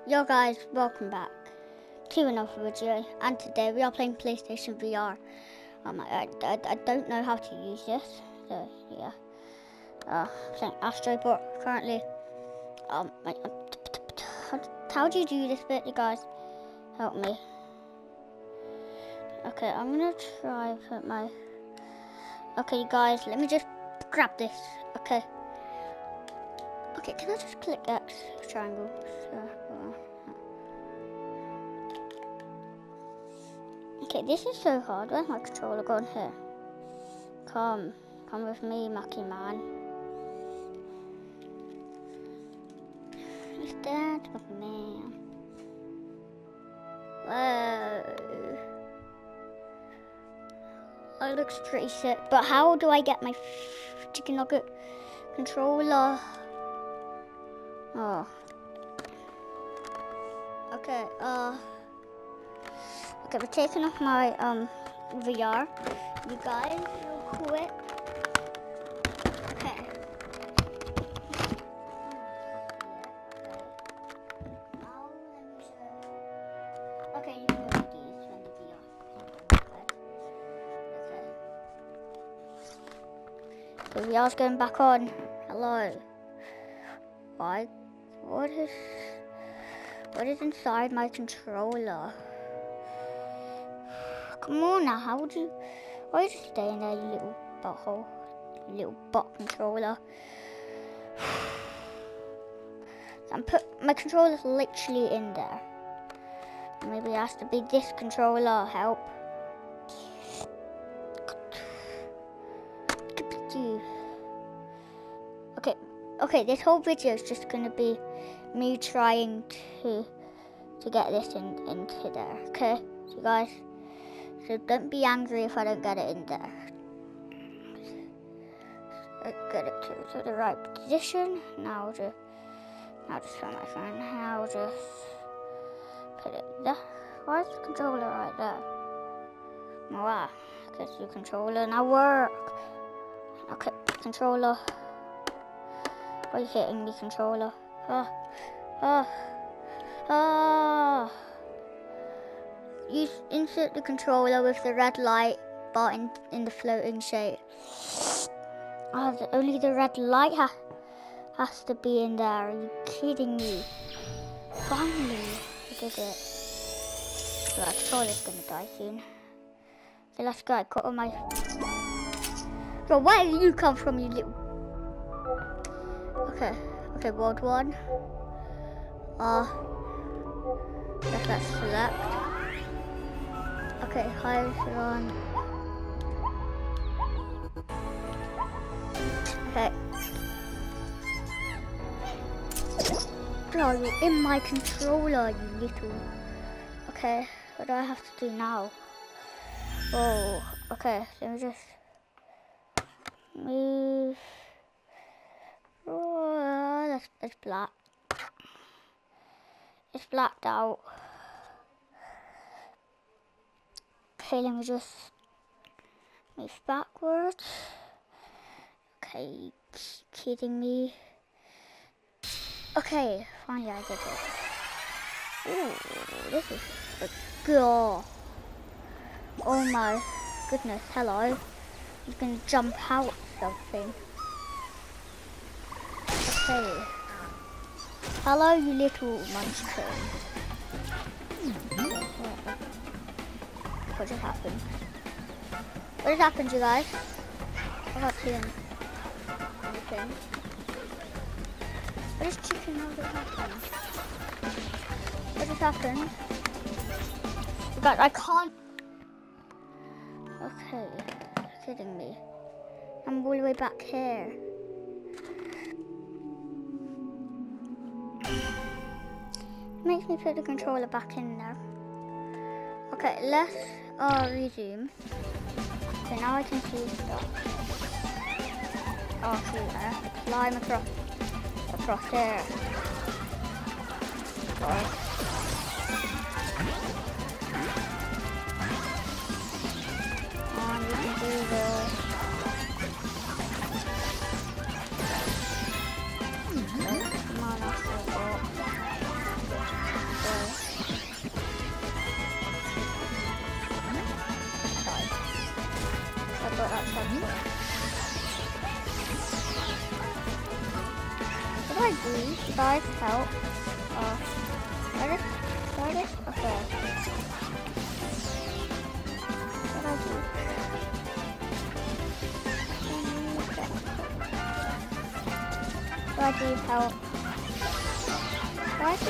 Yo guys, welcome back to another video, and today we are playing PlayStation VR. I don't know how to use this, so yeah. Playing Astrobot currently. How do you do this bit, you guys? Help me. Okay, I'm gonna try put my. Okay, you guys, let me just grab this. Okay. Okay, can I just click X triangle? Okay, this is so hard. Where's my controller gone here? Come with me, Mackie man. It's that with me. Whoa. That looks pretty sick. But how do I get my chicken nugget controller? Oh. Okay, okay, we're taking off my VR. You guys, real quick. Okay. Now let me show. Okay, you can do these when the VR. Okay. The VR's going back on. Hello. Why? What is inside my controller? Come on now, how would you? Why are you staying there, you little butthole? You little butt controller. My controller's literally in there. Maybe it has to be this controller. Help. Okay, this whole video is just gonna be me trying to get this into there, okay? So guys, so don't be angry if I don't get it in there. Get it to the right position. Now just show my phone. Now just put it there. Why is the controller right there? Wow, okay, so the controller now work. Okay, controller. Why are you hitting me, controller? You insert the controller with the red light bar in the floating shape. Only the red light has to be in there. Are you kidding me? Finally, I did it. So the controller's gonna die soon. So let's go. I cut all my. So where do you come from, you little? Okay, world one. Let's select. Okay, highest run. Okay. Oh, you're in my controller, you little. Okay, what do I have to do now? Oh, okay, let me just move. Oh, that's black. It's blacked out. Okay, let me just move backwards. Okay, kidding me. Okay, finally I did it. Ooh, this is a girl. Oh my goodness, hello. You can jump out of something. Okay. Hello, you little munchkin. What just happened? What just happened, you guys? I can't see anything. What is chicken? How did it happen? What just happened? You guys, I can't. Okay, you're kidding me. I'm all the way back here. Makes me put the controller back in there. Okay, let's resume. Okay, now I can see stuff. Oh, see there. Climb across there. Sorry. And we can do this. Come on, that's so cool. guys, help. Ready? Ready? Okay. What do I do? What do you help? What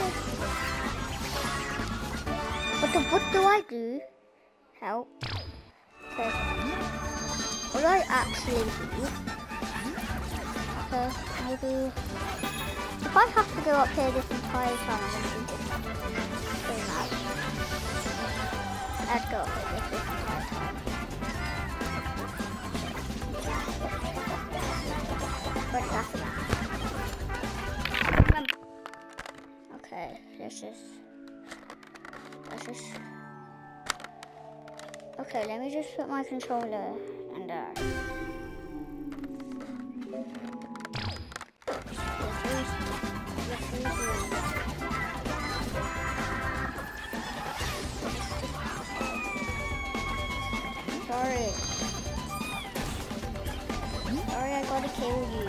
do I do? Help. Okay. What do I actually do? Okay, maybe if I have to go up here this entire time, I'm going to do this. Pretty much. Let's go up here this entire time. What's after that? Okay, let's just. Okay, let me just put my controller in there. Sorry, I gotta kill you.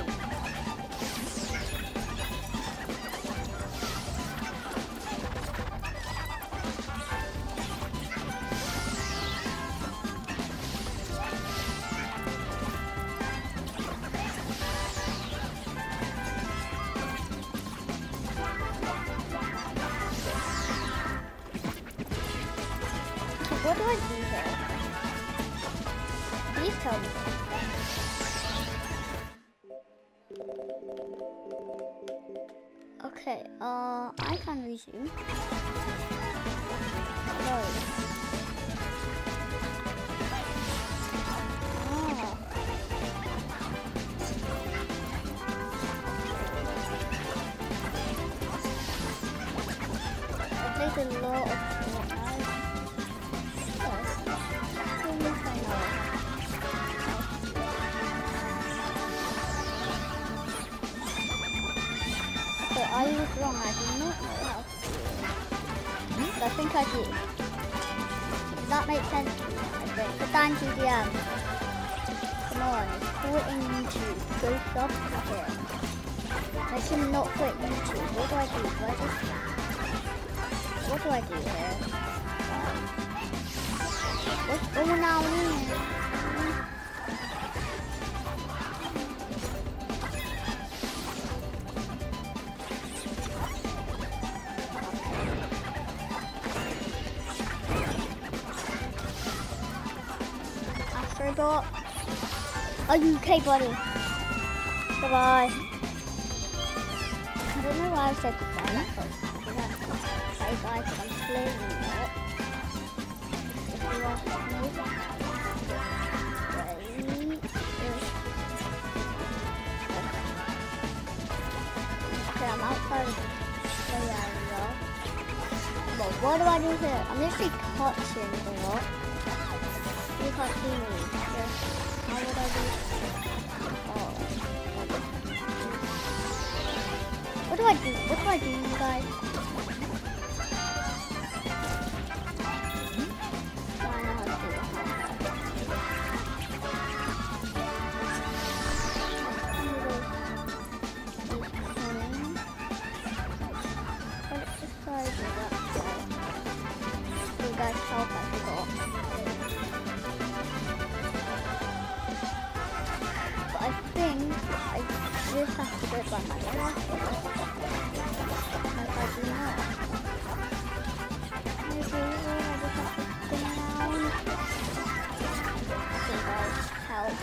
What do I do here? Please tell me. Okay, I can resume. No. I played a lot of I was wrong, I do not know how to do it. But I think I do. Does that make sense to you? I think. But thank you, DM. Come on, it's quitting YouTube. Go sub to him. I should not quit YouTube. What do I do? What do I do here? What's going on here? Are you okay, buddy? Goodbye. I don't know why I said goodbye. Sorry guys, I'm playing it. If you want to move, okay, I'm outside of the area. But what do I do here? I'm literally touching a lot. You can't see me. How would I do? Oh. What do I do? What do I do, you guys? I know how to do it. Let's just try to do that side. You guys help, I forgot. I think I just have to do it by myself. Like I do not. Maybe I just have to spin around. Okay guys, help.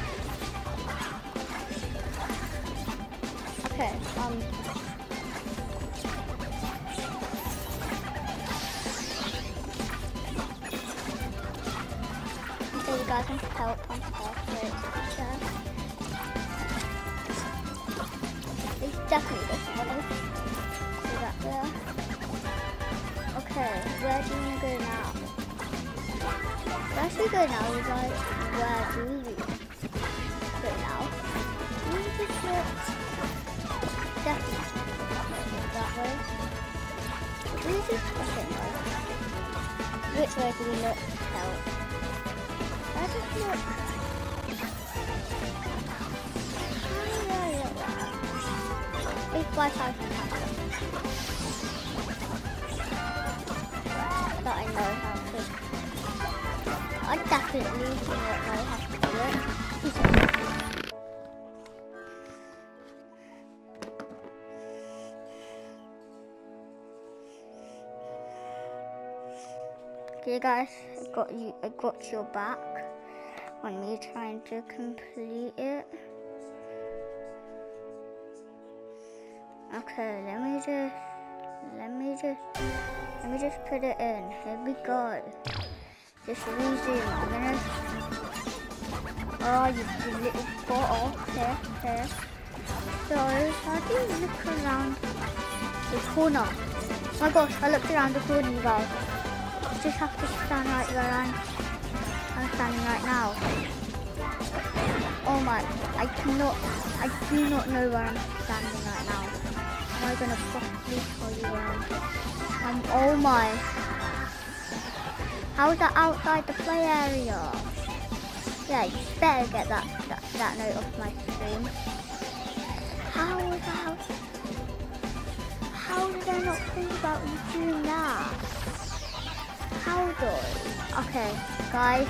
Okay, okay, you guys want to help on stuff, so it's definitely this one. See that there? Okay, where do you want to go now? Where should we go now, you guys? Where do you go now? We just look definitely that way. We just okay, no. Which way do we look? Help. Where does it look? 5,000 that I know how to. I definitely do not know how to do it. Okay guys, I got your back when you're trying to complete it. Okay, let me just put it in. Here we go. Just resume. I'm gonna. Oh, you little bottle. Here. So, how do you look around the corner? Oh my gosh, I looked around the corner, you guys. You just have to stand right where I'm standing right now. Oh my, I do not know where I'm standing right now. Am I gonna properly tell you where I'm? Oh my. How is that outside the play area? Yeah, you better get that note off my screen. How did I not think about you doing that? How does? Okay, guys.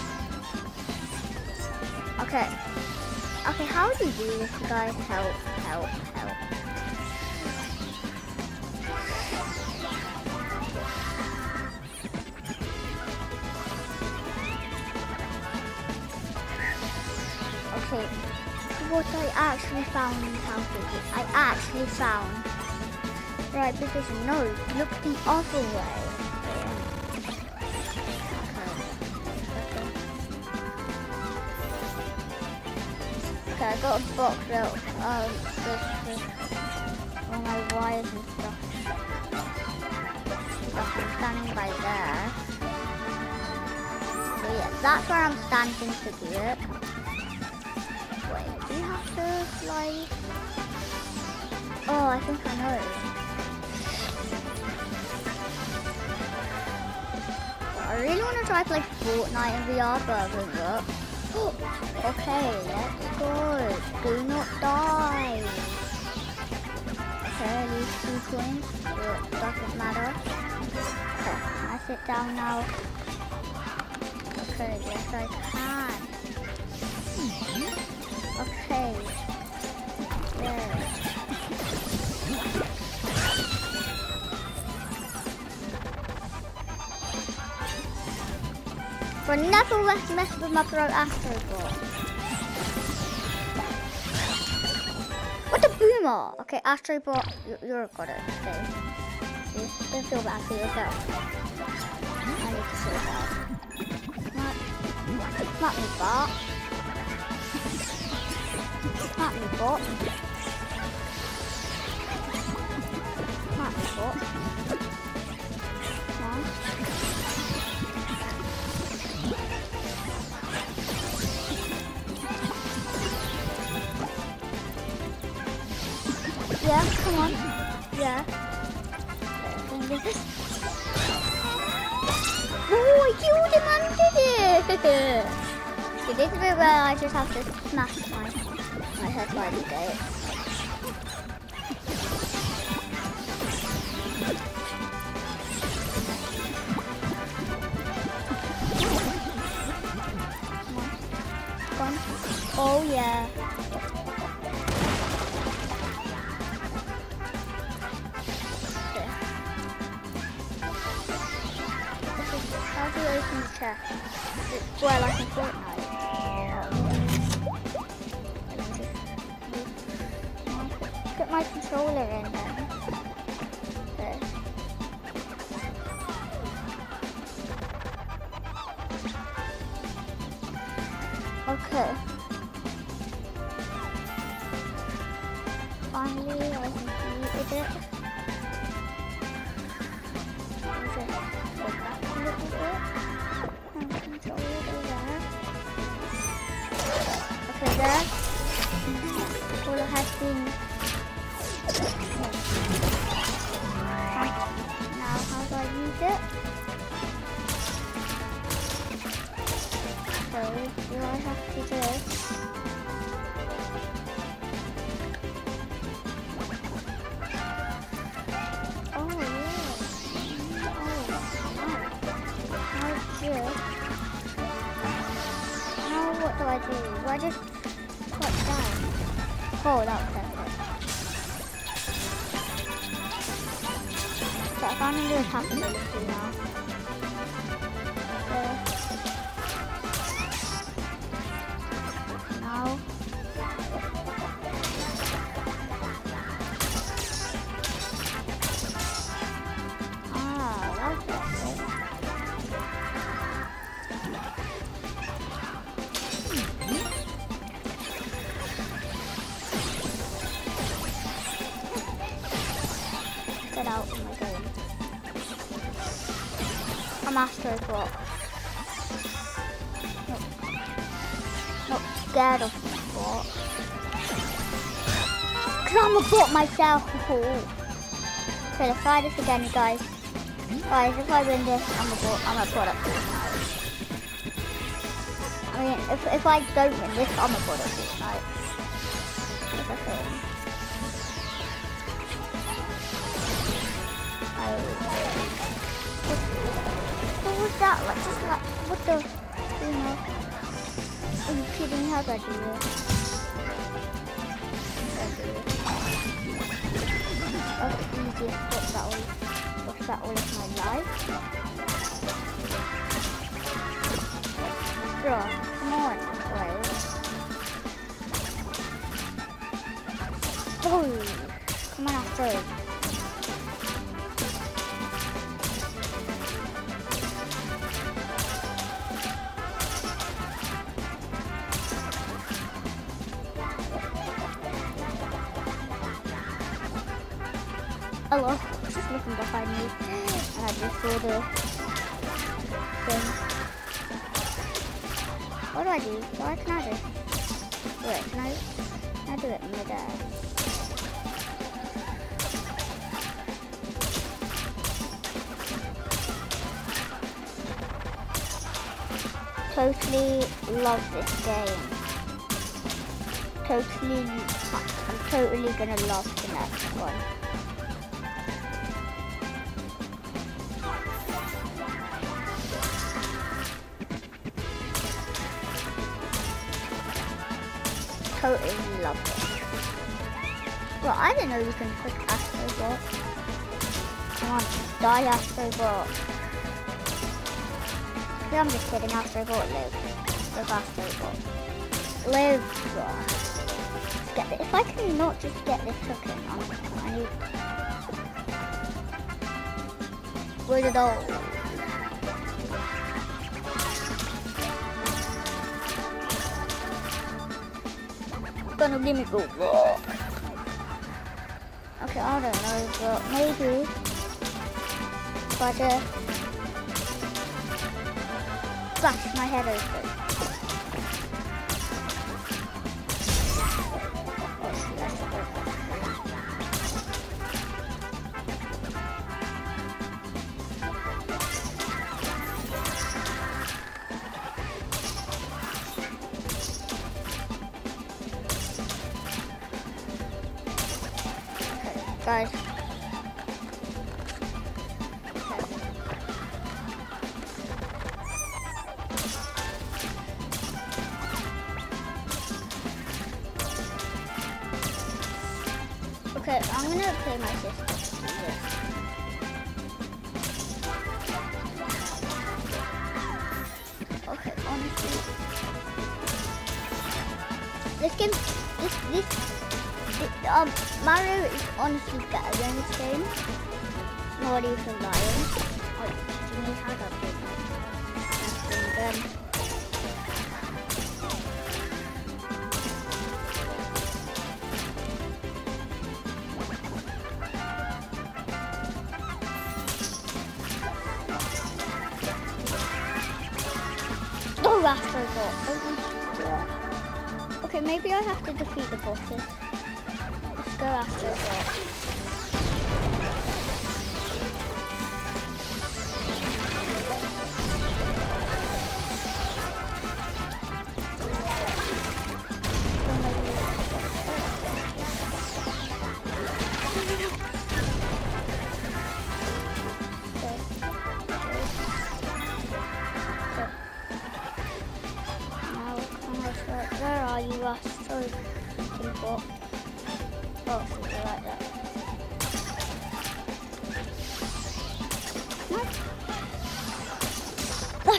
Okay, how do you do this, guys? Help. Okay, what I actually found in how to do. I actually found right position. No, look the other way. Okay, I got a box out with all my wires and stuff. I'm standing by there. So yeah, that's where I'm standing to do it. Wait, do you have to slide? Oh, I think I know. I really want to try to play Fortnite in VR, but it doesn't work. Okay, let's go. Do not die. Okay, lose 2 points. It doesn't matter. Okay, I sit down now. Okay, yes I can. Okay. There. But never mess with my bro Astrobot. What a boomer! Okay, Astrobot, you're got it. Okay. Don't feel bad for yourself. I need to sort it out. Not me, bot. Not me, bot. Not me, bot. Come on. Yeah, come on. Yeah. Oh, I killed him and did it! See, this is where I just have to smash my head by the gate. Come on. Oh, yeah. How do you open the chest? It's well like in Fortnite. Put my controller in then. Okay. Okay. Finally, I completed it. Okay, there. All has been. Now, how do I use it? So, do I have to do? I do? Do I just cut down? Oh, that was perfect. So I found a new attack ability now. Now. That's perfect. Get out of my game. I'm Astro Bot. Not scared of the bot. Because I'm a bot myself. Okay, let's try this again, guys. Guys, if I win this, I'm a product. I mean, if I don't win this, I'm a product. Right? What's that saying? What was that? Like, just like, what the, you know? Are you kidding? How do I do this? That's the easiest what's that all of my life? Bro, come on, guys. Oh, come on, after. Hello, I was just looking behind me and I just saw the thing. What do I do? What can I do? Wait, can I do it mid-air? Totally love this game. I'm totally gonna love the next one. Totally love it. Well, I didn't know you can click Astrobot. Come on, die Astrobot. I'm just kidding, Astrobot live. Live Astrobot. Live, bro. Get it. If I can not just get this token, I need... Where'd it all? Gonna give me go. Okay, I don't know, but maybe if I just smash my head open. Guys. Okay, I'm gonna play my sister. Okay, honestly, this game, Mario is honestly better than this game. Not even lying. Oh, you need how to do that. Oh, Astrobot. Okay, maybe I have to defeat the bosses. Let's go Astrobot.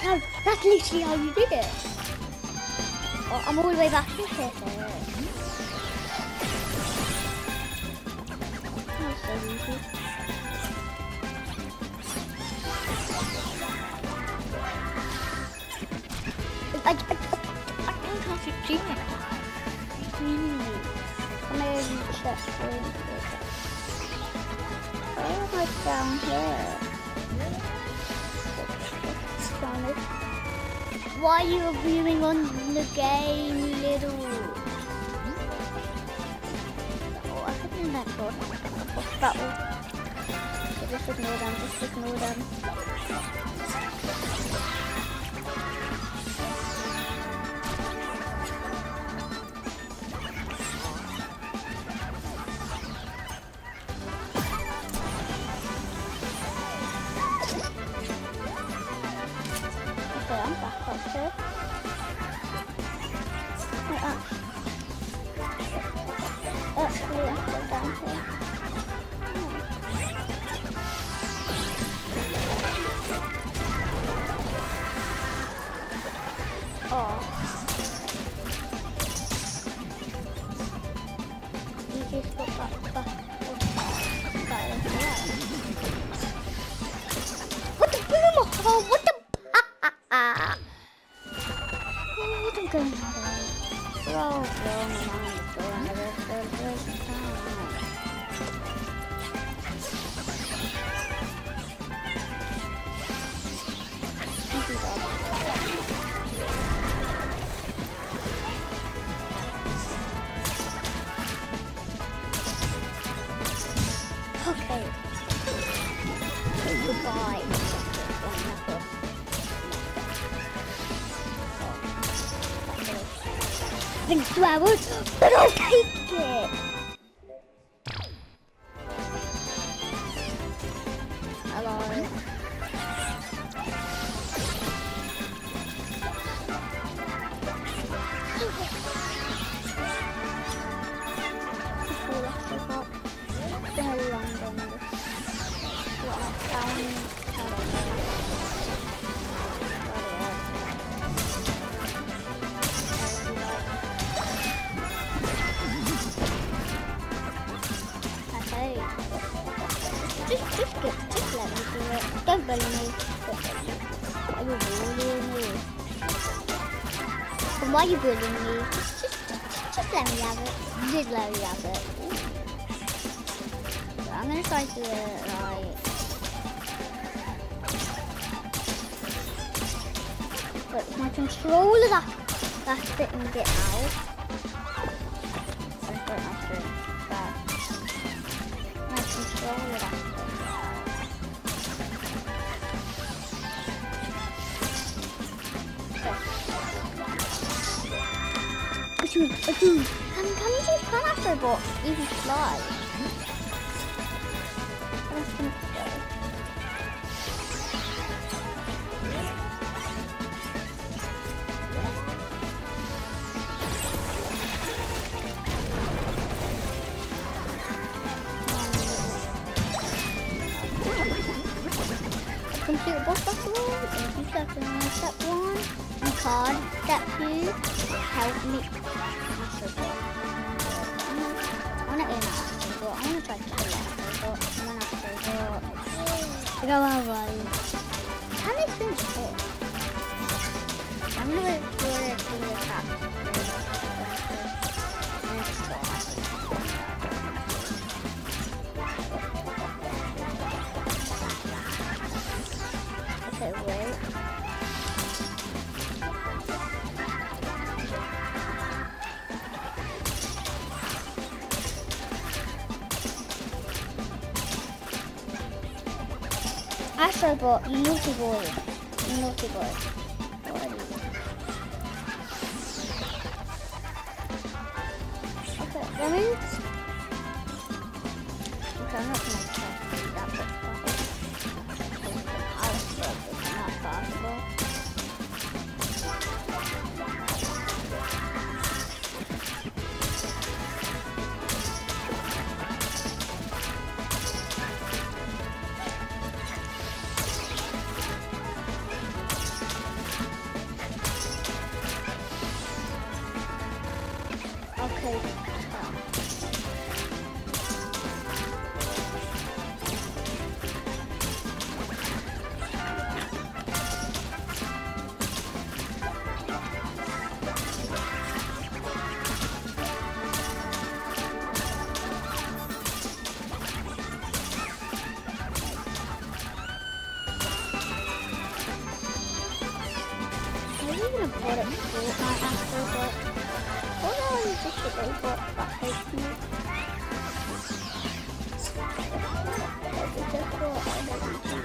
No, that's literally how you did it. Oh, I'm all the way back here. That's so easy. I don't have to do it. I'm going to check for it. Why am I down here? Why are you reviewing on the game, you little? Oh, I think in that boss battle. So just ignore them, just ignore them. What the boom? Oh, what the? What am going on? Okay. Goodbye. Thanks to hours, but I'll take it. Hello. Just let me do it. Don't bully me. Why are you bullying me? And why are you bullying me? Just let me have it. You did let me have it. So I'm gonna try to do it right. But my controller that's spitting it out. My controller that's Can you just run after a bot? You can fly. Complete boss battle. Step 1. And card. Step 2. Help me. I want to aim at Astrobot. I want to try to kill Astrobot. I'm an Astrobot. Go away. Can this thing hit? I'm going to wait for it to attack. Okay, wait. Astrobot, you naughty boy. You naughty boy. What are you? Okay, that means... Okay, I'm not going to try to do that bit. Astrobot is not possible. bought it Fortnite after, but Fortnite was just a day, but that hates me. Just what I hate me.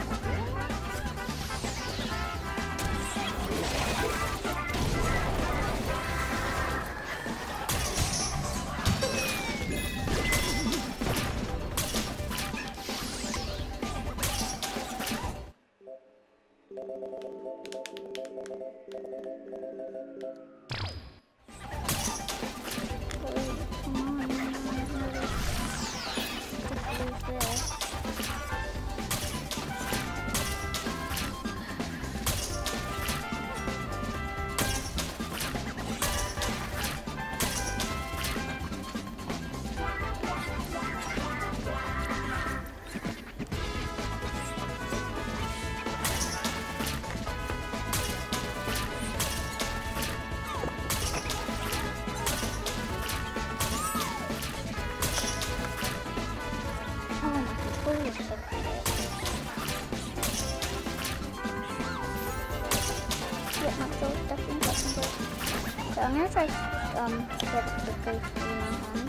So I'm gonna try get the face in my hand.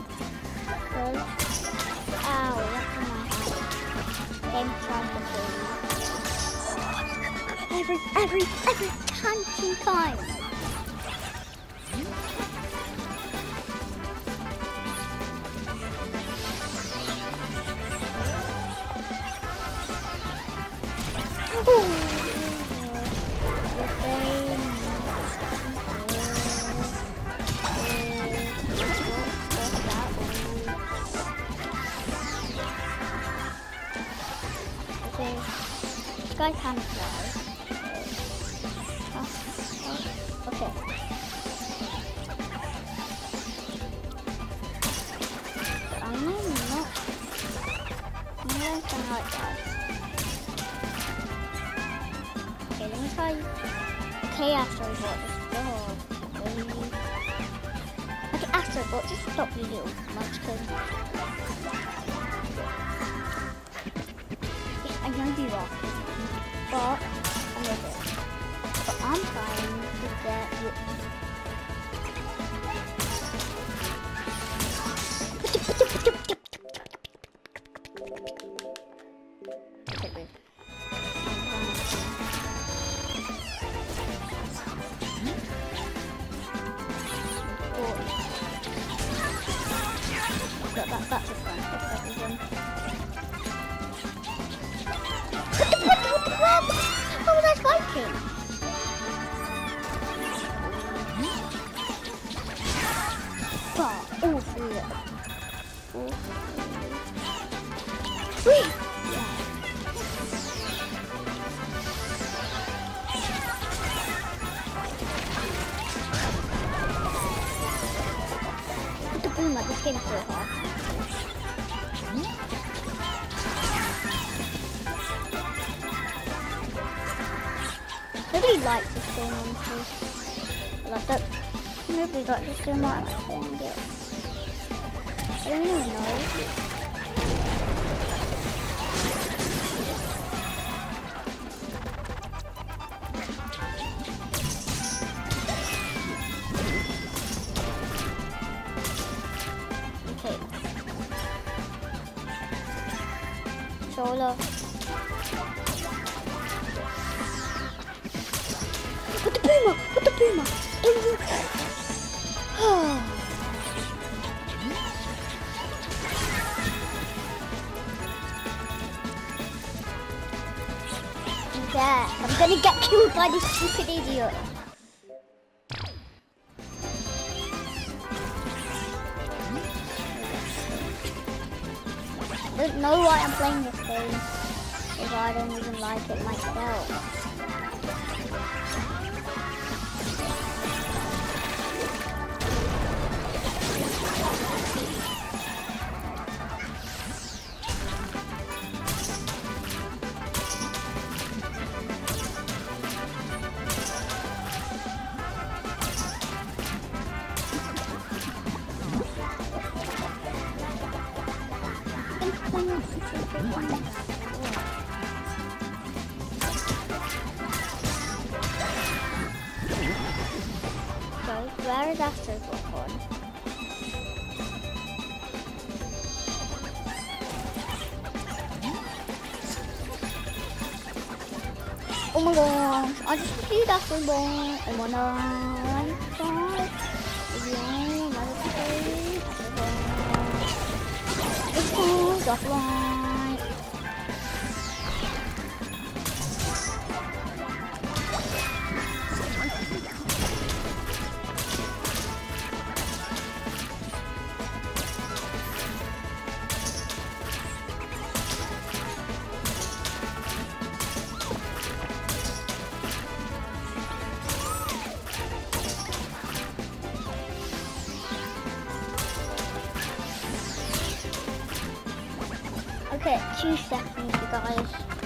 Ow, that's in my hand. Game trying to kill me. Every time. This guy can fly. Okay. I'm not anything like that. Okay, let me try. Okay, Astrobot, just stop. Okay, Astrobot, just stop you little munchkin. I know you are, but I'm with it. But I'm trying to get you. That's a fun. What was I fighting? Oh, three. Three! Yeah. With the boomer, this game's so hard. Nobody likes this game, honestly. Like that. Nobody likes this game, I like playing it. I don't even know. Okay. Solo. Put the Puma! Yeah, I'm gonna get killed by this stupid idiot. I don't know why I'm playing this game, because I don't even like it myself. that's super fun. Oh my gosh, I just completed that one more. I'm on a side. This one's offline. Okay, 2 seconds, you guys.